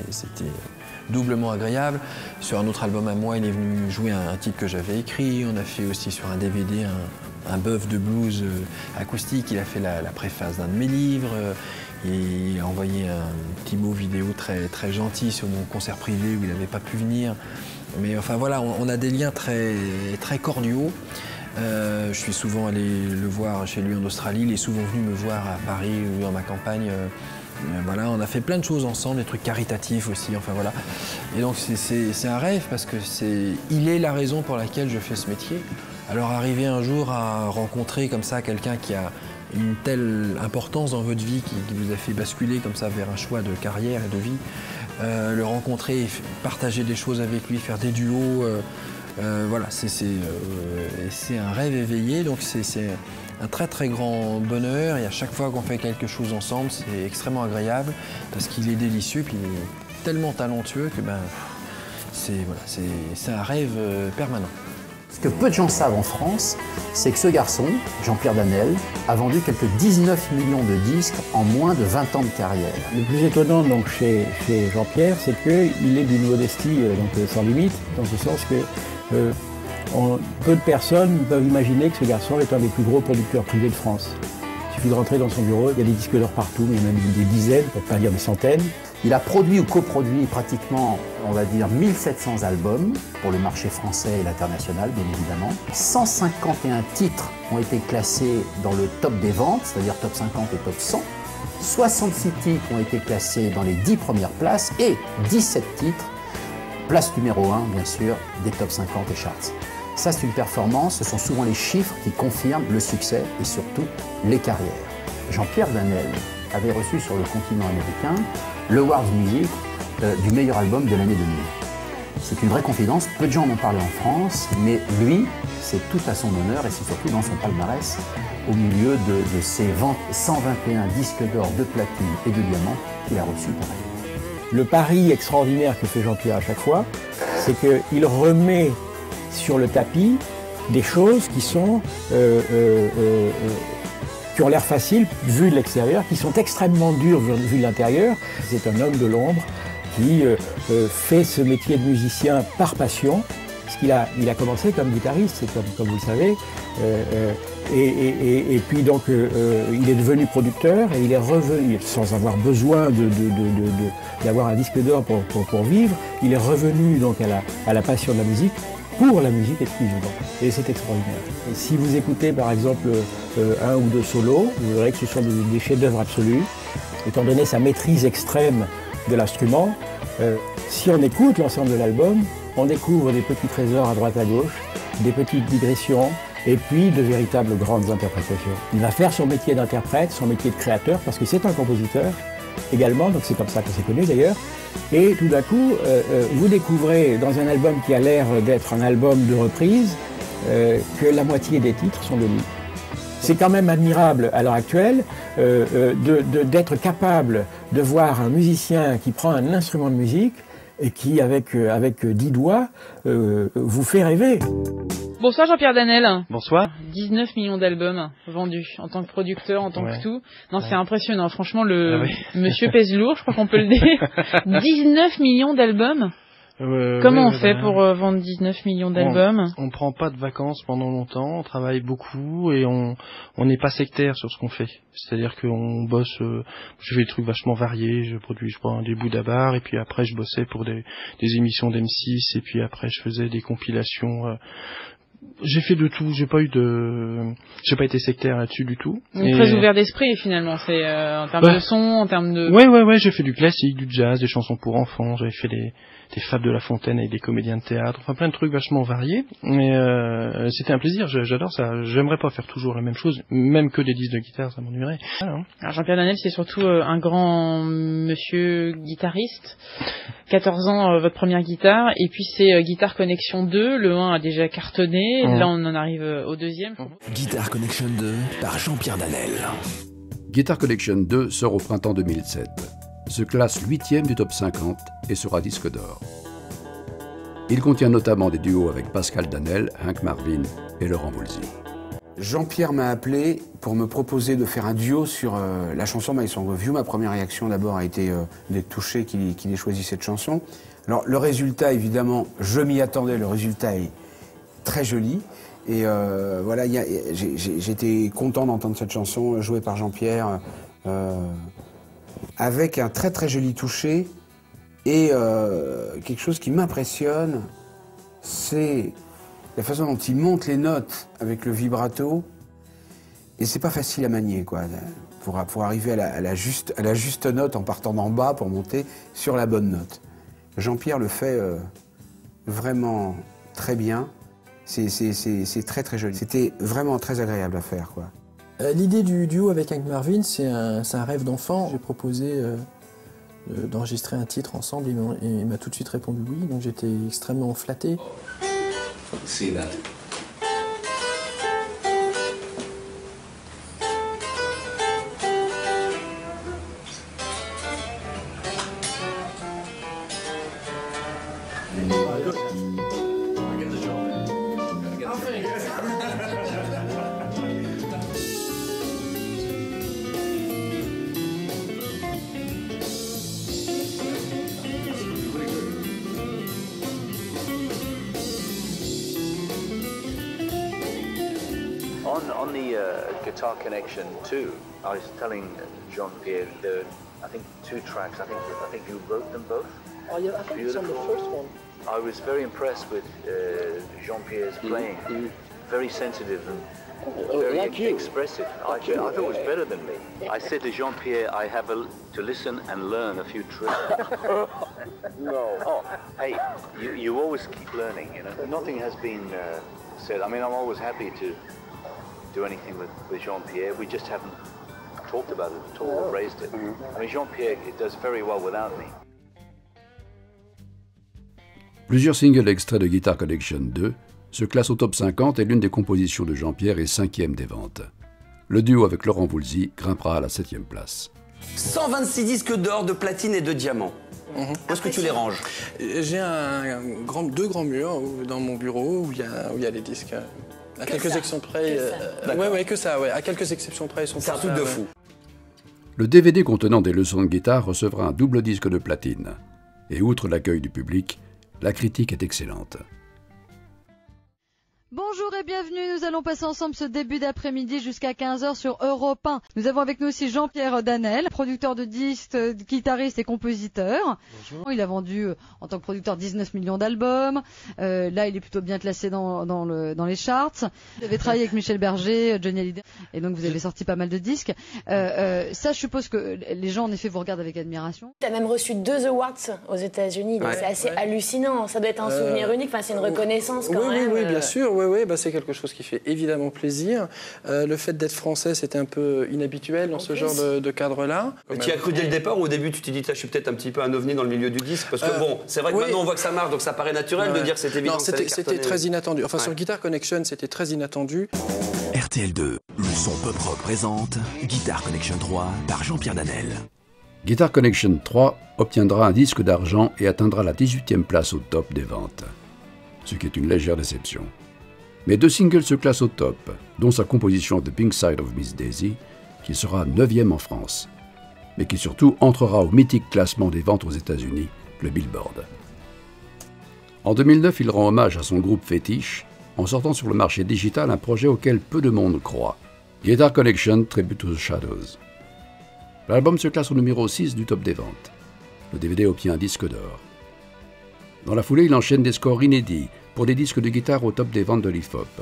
doublement agréable. Sur un autre album à moi, il est venu jouer un, un titre que j'avais écrit. On a fait aussi sur un D V D un, un bœuf de blues euh, acoustique. Il a fait la, la préface d'un de mes livres. Euh, et il a envoyé un petit mot vidéo très, très gentil sur mon concert privé où il n'avait pas pu venir. Mais enfin voilà, on, on a des liens très, très cordiaux. Euh, je suis souvent allé le voir chez lui en Australie, il est souvent venu me voir à Paris ou dans ma campagne. Euh, voilà, on a fait plein de choses ensemble, des trucs caritatifs aussi, enfin voilà. Et donc c'est un rêve parce que c'est, il est la raison pour laquelle je fais ce métier. Alors arriver un jour à rencontrer comme ça quelqu'un qui a une telle importance dans votre vie, qui, qui vous a fait basculer comme ça vers un choix de carrière et de vie, euh, le rencontrer, partager des choses avec lui, faire des duos, euh, Euh, voilà, c'est euh, un rêve éveillé, donc c'est un très très grand bonheur et à chaque fois qu'on fait quelque chose ensemble, c'est extrêmement agréable parce qu'il est délicieux puis il est tellement talentueux que ben, c'est voilà, c'est un rêve permanent. Ce que peu de gens savent en France, c'est que ce garçon, Jean-Pierre Danel, a vendu quelques dix-neuf millions de disques en moins de vingt ans de carrière. Le plus étonnant donc, chez, chez Jean-Pierre, c'est qu'il est d'une modestie donc, sans limite, dans le sens que euh, on, peu de personnes peuvent imaginer que ce garçon est un des plus gros producteurs privés de France. Il suffit de rentrer dans son bureau, il y a des disques d'or partout, il y en a même des dizaines, pour ne pas dire des centaines. Il a produit ou coproduit pratiquement, on va dire, mille sept cents albums pour le marché français et l'international, bien évidemment. cent cinquante et un titres ont été classés dans le top des ventes, c'est-à-dire top cinquante et top cent. soixante-six titres ont été classés dans les dix premières places et dix-sept titres, place numéro un, bien sûr, des top cinquante et charts. Ça, c'est une performance, ce sont souvent les chiffres qui confirment le succès et surtout les carrières. Jean-Pierre Danel avait reçu sur le continent américain le Awards Music euh, du meilleur album de l'année deux mille. C'est une vraie confidence, peu de gens en ont parlé en France, mais lui, c'est tout à son honneur et c'est surtout dans son palmarès, au milieu de, de ses ventes, cent vingt et un disques d'or, de platine et de diamants qu'il a reçus pareil. Le pari extraordinaire que fait Jean-Pierre à chaque fois, c'est qu'il remet sur le tapis des choses qui sont euh, euh, euh, qui ont l'air faciles vu de l'extérieur, qui sont extrêmement dures vu, vu de l'intérieur. C'est un homme de l'ombre qui euh, euh, fait ce métier de musicien par passion. Parce qu'il a, il a commencé comme guitariste, comme, comme vous le savez, Euh, euh, et, et, et puis donc euh, euh, il est devenu producteur et il est revenu, sans avoir besoin de, de, de, de, de, d'avoir un disque d'or pour, pour, pour vivre, il est revenu donc à la, à la passion de la musique, pour la musique exclusivement. Et c'est extraordinaire. Et si vous écoutez par exemple euh, un ou deux solos, vous verrez que ce sont des, des chefs-d'œuvre absolus, étant donné sa maîtrise extrême de l'instrument. Euh, si on écoute l'ensemble de l'album, on découvre des petits trésors à droite à gauche, des petites digressions, et puis de véritables grandes interprétations. Il va faire son métier d'interprète, son métier de créateur, parce que c'est un compositeur également, donc c'est comme ça qu'on s'est connu d'ailleurs. Et tout d'un coup, euh, euh, vous découvrez dans un album qui a l'air d'être un album de reprise, euh, que la moitié des titres sont de lui. C'est quand même admirable à l'heure actuelle euh, euh, de, de, d'être capable de voir un musicien qui prend un instrument de musique et qui, avec, euh, avec dix doigts, euh, vous fait rêver. Bonsoir Jean-Pierre Danel. Bonsoir. dix-neuf millions d'albums vendus en tant que producteur, en tant ouais. que tout. Non, ouais. C'est impressionnant. Franchement, ah le oui. monsieur pèse lourd, je crois qu'on peut le dire. dix-neuf millions d'albums. Euh, Comment ouais, on fait bah, pour euh, vendre dix-neuf millions d'albums? On, on prend pas de vacances pendant longtemps, on travaille beaucoup et on on n'est pas sectaire sur ce qu'on fait. C'est-à-dire qu'on bosse, euh, je fais des trucs vachement variés, je produis je prends des bouts d'Abar et puis après je bossais pour des, des émissions d'M six et puis après je faisais des compilations. Euh, J'ai fait de tout, j'ai pas eu de, j'ai pas été sectaire là-dessus du tout. Et... Très ouvert d'esprit finalement, c'est euh, en termes ouais. de son, en termes de. Ouais ouais ouais, j'ai fait du classique, du jazz, des chansons pour enfants, j'avais fait des, des fables de La Fontaine avec des comédiens de théâtre, enfin plein de trucs vachement variés. Mais euh, c'était un plaisir, j'adore ça. J'aimerais pas faire toujours la même chose, même que des disques de guitare, ça m'ennuierait. Alors, Alors Jean-Pierre Danel, c'est surtout euh, un grand monsieur guitariste. quatorze ans, euh, votre première guitare, et puis c'est euh, Guitar Connection deux, le un a déjà cartonné, mmh. Là on en arrive euh, au deuxième. Guitar Connection deux par Jean-Pierre Danel. Guitar Connection deux sort au printemps deux mille sept, se classe huitième du top cinquante et sera disque d'or. Il contient notamment des duos avec Pascal Danel, Hank Marvin et Laurent Voulzy. Jean-Pierre m'a appelé pour me proposer de faire un duo sur euh, la chanson My Song of You. Ma première réaction d'abord a été euh, d'être touché qu'il qu'il ait choisi cette chanson. Alors le résultat, évidemment, je m'y attendais, le résultat est très joli. Et euh, voilà, j'étais content d'entendre cette chanson jouée par Jean-Pierre euh, avec un très très joli toucher. Et euh, quelque chose qui m'impressionne, c'est la façon dont il monte les notes avec le vibrato. Et c'est pas facile à manier, quoi, pour, pour arriver à la, à, la juste, à la juste note en partant d'en bas pour monter sur la bonne note. Jean-Pierre le fait euh, vraiment très bien. C'est très très joli. C'était vraiment très agréable à faire, quoi. Euh, L'idée du duo avec Hank Marvin, c'est un, un rêve d'enfant. J'ai proposé euh, euh, d'enregistrer un titre ensemble et il m'a tout de suite répondu oui, donc j'étais extrêmement flatté. See that. On, on the uh, Guitar Connection two, I was telling Jean-Pierre there, I think two tracks. I think I think you wrote them both. Oh yeah, I think it's on the first one. I was very impressed with uh, Jean-Pierre's playing. Mm-hmm. Very sensitive and Oh, very like you. expressive. Like I, you, I thought it was yeah. better than me. I said to Jean-Pierre, I have a, to listen and learn a few tricks. No. Oh, hey, you, you always keep learning, you know. Nothing has been uh, said. I mean, I'm always happy to do anything with, with Jean-Pierre. We just haven't talked about it at all, or raised it. Mm-hmm. I mean, Jean-Pierre it does very well without me. Plusieurs singles extraits de Guitar Connection deux se classent au top cinquante et l'une des compositions de Jean-Pierre est cinquième des ventes. Le duo avec Laurent Voulzy grimpera à la septième place. cent vingt-six disques d'or, de platine et de diamant. Mmh. Où est-ce que tu les ranges? J'ai un, un grand, deux grands murs dans mon bureau où il y a, où il y a les disques. À que quelques ça. exceptions près. Euh, ouais, ouais, que ça, ouais. À quelques exceptions près, ils sont. C'est un truc de fou. Le D V D contenant des leçons de guitare recevra un double disque de platine. Et outre l'accueil du public, la critique est excellente. Bonjour. Bonjour et bienvenue, nous allons passer ensemble ce début d'après-midi jusqu'à quinze heures sur Europe un. Nous avons avec nous aussi Jean-Pierre Danel, producteur de disques, guitariste et compositeur. Bonjour. Il a vendu euh, en tant que producteur dix-neuf millions d'albums. Euh, là, il est plutôt bien classé dans, dans, le, dans les charts. Vous avez travaillé avec Michel Berger, Johnny Hallyday, et donc vous avez sorti pas mal de disques. Euh, euh, ça, je suppose que les gens, en effet, vous regardent avec admiration. Tu as même reçu deux awards aux États-Unis, donc ouais, c'est assez ouais. hallucinant. Ça doit être un souvenir euh, unique, enfin, c'est une reconnaissance quand oui, même. Oui, oui, bien sûr. Oui, oui, bah, c'est quelque chose qui fait évidemment plaisir. Euh, le fait d'être français, c'était un peu inhabituel dans en ce plus. genre de, de cadre-là. Tu y as cru dès le départ ou au début tu t'es dit, je suis peut-être un petit peu un ovni dans le milieu du disque? Parce que euh, bon, c'est vrai que oui. maintenant on voit que ça marche, donc ça paraît naturel ouais. de dire que c'est évident. Non, c'était très inattendu. Enfin, ouais. sur Guitar Connection, c'était très inattendu. R T L deux, le son pop rock présente Guitar Connection trois par Jean-Pierre Danel. Guitar Connection trois obtiendra un disque d'argent et atteindra la dix-huitième place au top des ventes, ce qui est une légère déception. Mais deux singles se classent au top, dont sa composition The Pink Side of Miss Daisy, qui sera neuvième en France, mais qui surtout entrera au mythique classement des ventes aux États-Unis, le Billboard. En deux mille neuf, il rend hommage à son groupe fétiche en sortant sur le marché digital un projet auquel peu de monde croit, Guitar Connection Tribute to the Shadows. L'album se classe au numéro six du top des ventes. Le D V D obtient un disque d'or. Dans la foulée, il enchaîne des scores inédits pour des disques de guitare au top des ventes de l'I F O P.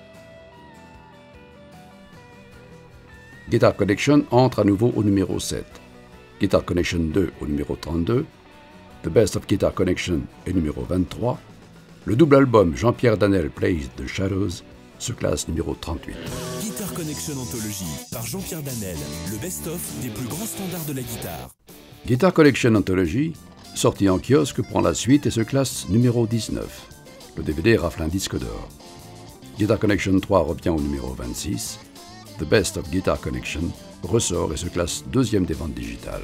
Guitar Connection entre à nouveau au numéro sept. Guitar Connection deux au numéro trente-deux. The Best of Guitar Connection est numéro vingt-trois. Le double album Jean-Pierre Danel Plays the Shadows se classe numéro trente-huit. Guitar Connection Anthology par Jean-Pierre Danel, le best-of des plus grands standards de la guitare. Guitar Connection Anthology, sorti en kiosque, prend la suite et se classe numéro dix-neuf. Le D V D rafle un disque d'or. Guitar Connection trois revient au numéro vingt-six. The Best of Guitar Connection ressort et se classe deuxième des ventes digitales.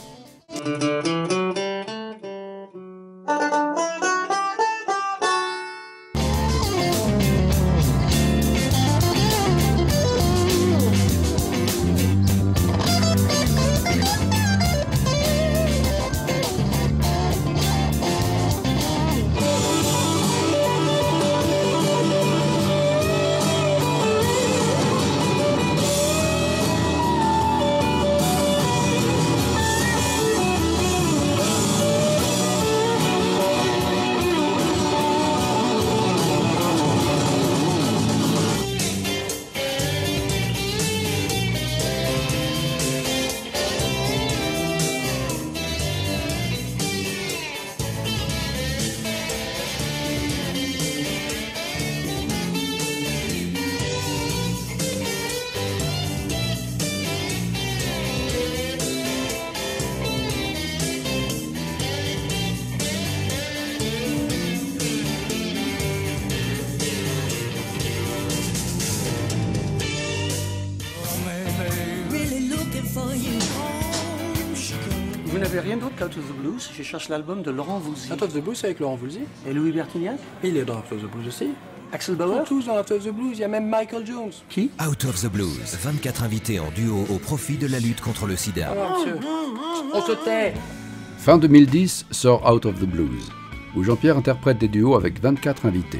Vous n'avez rien d'autre qu'Out of the Blues? Je cherche l'album de Laurent Voulzy. Out of the Blues avec Laurent Voulzy. Et Louis Bertignac? Il est dans Out of the Blues aussi. Axel Bauer? Tous dans Out of the Blues, il y a même Michael Jones. Qui? Out of the Blues, vingt-quatre invités en duo au profit de la lutte contre le sida. Alors, monsieur, on se tait. Fin deux mille dix sort Out of the Blues, où Jean-Pierre interprète des duos avec vingt-quatre invités.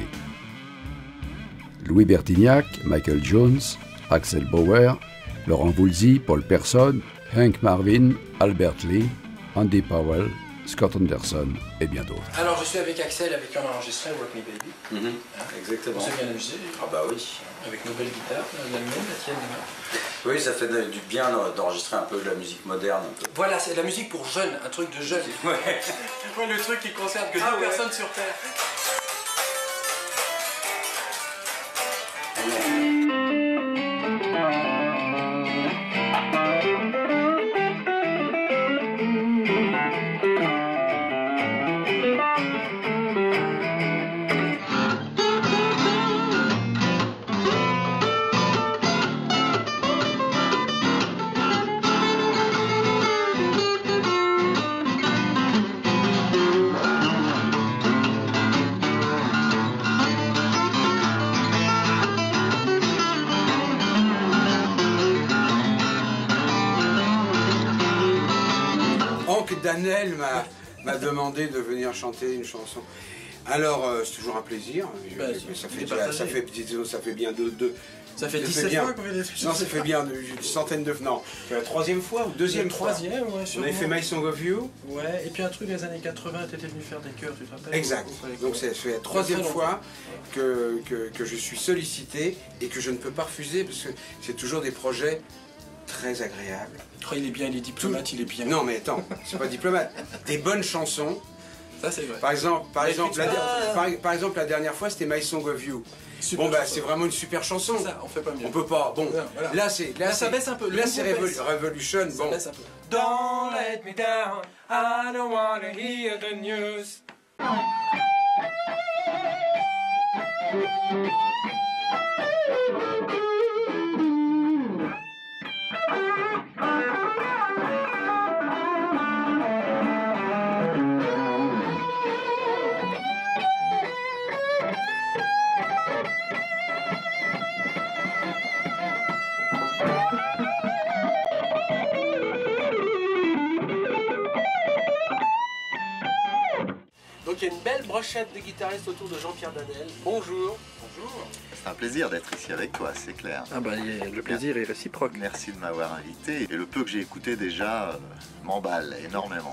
Louis Bertignac, Michael Jones, Axel Bauer, Laurent Voulzy, Paul Persson, Hank Marvin, Albert Lee, Andy Powell, Scott Anderson et bien d'autres. Alors je suis avec Axel, avec qui on a enregistré Rock Me Baby. Mm-hmm. hein, Exactement. On s'est bien amusé. Ah bah oui. Avec nos belles guitares, la mienne, la tienne, la mienne. Oui, ça fait du bien d'enregistrer un peu de la musique moderne. Un peu. Voilà, c'est de la musique pour jeunes, un truc de jeunes. Ouais. Ouais, le truc qui concerne que ah, deux ouais. personnes sur Terre. Danel m'a demandé de venir chanter une chanson. Alors, euh, c'est toujours un plaisir. Bah, Je, ça, fait déjà, ça, fait, ça fait bien deux... deux ça fait dix-sept fois qu'on fait des trucs. Non, ça fait bien une centaine de... Non, c'est la troisième fois ou deuxième fois. Troisième, ouais, On avait fait My Song of You. Ouais, et puis un truc des années quatre-vingts, t'étais venu faire des chœurs, tu te rappelles? Exact. Donc c'est la troisième fois que, que, que je suis sollicité et que je ne peux pas refuser parce que c'est toujours des projets très agréables. Oh, il est bien, il est diplomate, Tout... il est bien. Non mais attends, c'est pas diplomate. Des bonnes chansons. Ça c'est vrai. Par exemple, par exemple, la, par, par exemple, la dernière fois c'était My Song of You. Super bon bah c'est vraiment une super chanson. Ça, on fait pas mieux. On peut pas. Bon, non, voilà. Là c'est là, là ça baisse un peu. Là c'est Revol Revolution. Ça bon. baisse un peu. Don't let me down. I don't wanna hear the news. Donc il y a une belle brochette de guitaristes autour de Jean-Pierre Danel. Bonjour. Bonjour. C'est un plaisir d'être ici avec toi, c'est clair. Ah bah le plaisir est réciproque. Merci de m'avoir invité. Et le peu que j'ai écouté déjà euh, m'emballe énormément.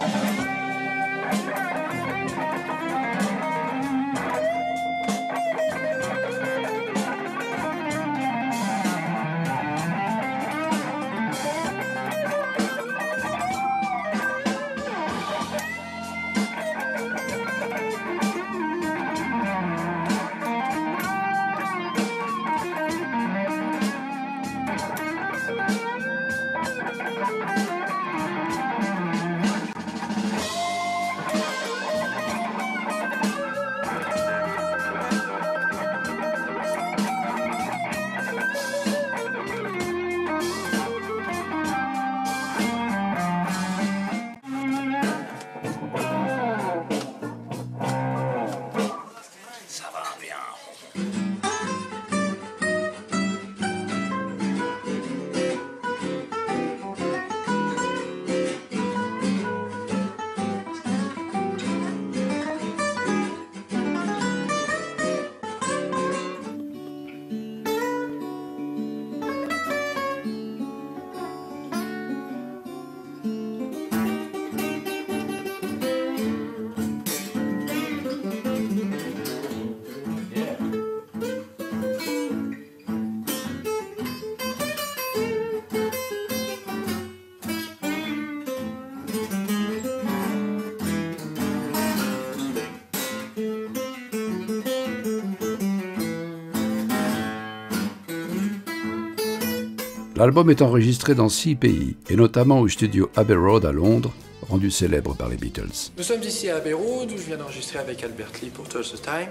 L'album est enregistré dans six pays, et notamment au studio Abbey Road à Londres, rendu célèbre par les Beatles. Nous sommes ici à Abbey Road, où je viens d'enregistrer avec Albert Lee pour Tulsa Time.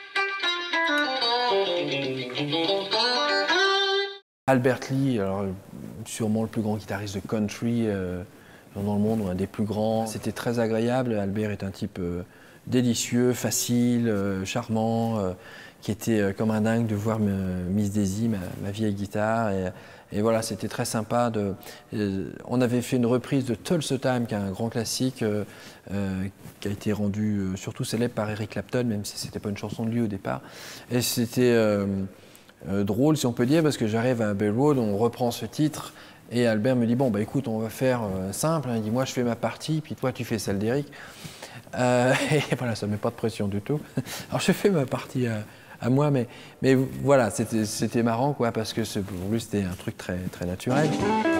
Albert Lee, alors, sûrement le plus grand guitariste de country euh, dans le monde, ou un des plus grands. C'était très agréable. Albert est un type euh, délicieux, facile, euh, charmant, euh, qui était euh, comme un dingue de voir me, Miss Daisy, ma, ma vieille guitare. Et, et voilà, c'était très sympa. De, euh, on avait fait une reprise de Tulsa Time, qui est un grand classique, euh, euh, qui a été rendu euh, surtout célèbre par Eric Clapton, même si c'était pas une chanson de lui au départ. Et c'était euh, euh, drôle, si on peut dire, parce que j'arrive à Abbey Road, on reprend ce titre, et Albert me dit, bon, bah écoute, on va faire euh, simple. Il dit, moi, je fais ma partie, puis toi, tu fais celle d'Eric. Euh, et voilà, ça ne met pas de pression du tout. Alors, je fais ma partie à, à moi, mais, mais voilà, c'était marrant, quoi, parce que pour lui, c'était un truc très, très naturel.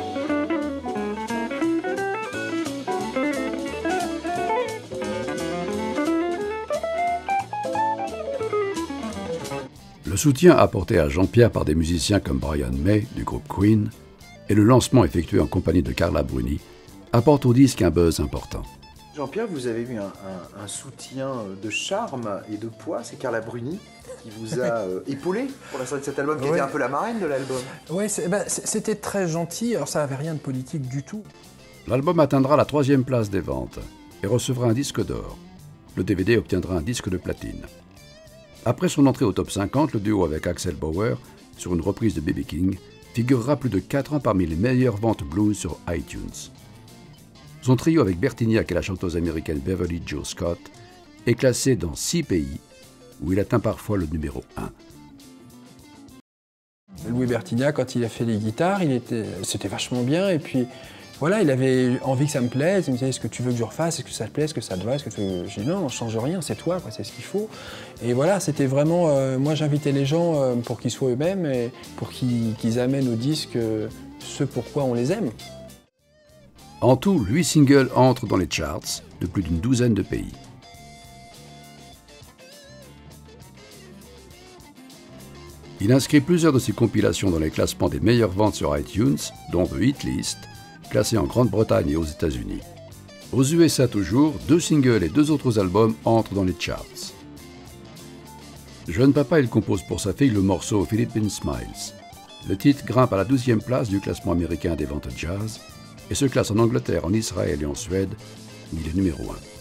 Le soutien apporté à Jean-Pierre par des musiciens comme Brian May du groupe Queen et le lancement effectué en compagnie de Carla Bruni apportent au disque un buzz important. Jean-Pierre, vous avez eu un, un, un soutien de charme et de poids, c'est Carla Bruni qui vous a euh, épaulé pour la sortie de cet album, qui ouais. était un peu la marraine de l'album. Oui, bah, c'était très gentil, alors ça n'avait rien de politique du tout. L'album atteindra la troisième place des ventes et recevra un disque d'or. Le D V D obtiendra un disque de platine. Après son entrée au top cinquante, le duo avec Axel Bauer, sur une reprise de B B King, figurera plus de quatre ans parmi les meilleures ventes blues sur iTunes. Son trio avec Bertignac et la chanteuse américaine Beverly Jo Scott est classé dans six pays où il atteint parfois le numéro un. Louis Bertignac, quand il a fait les guitares, il était, c'était vachement bien. Et puis, voilà, il avait envie que ça me plaise. Il me disait, est-ce que tu veux que je refasse? Est-ce que ça te plaît? Est-ce que ça te va? Est-ce que tu veux... J'ai dit, non, on change rien, c'est toi, quoi, c'est ce qu'il faut. Et voilà, c'était vraiment... Euh, moi, j'invitais les gens euh, pour qu'ils soient eux-mêmes et pour qu'ils, qu'ils amènent au disque euh, ce pourquoi on les aime. En tout, huit singles entrent dans les charts de plus d'une douzaine de pays. Il inscrit plusieurs de ses compilations dans les classements des meilleures ventes sur iTunes, dont The Hit List, classé en Grande-Bretagne et aux États-Unis. Aux U S A toujours, deux singles et deux autres albums entrent dans les charts. Jeune papa, il compose pour sa fille le morceau Philippine Smiles. Le titre grimpe à la douzième place du classement américain des ventes jazz et se classe en Angleterre, en Israël et en Suède, où il est numéro un.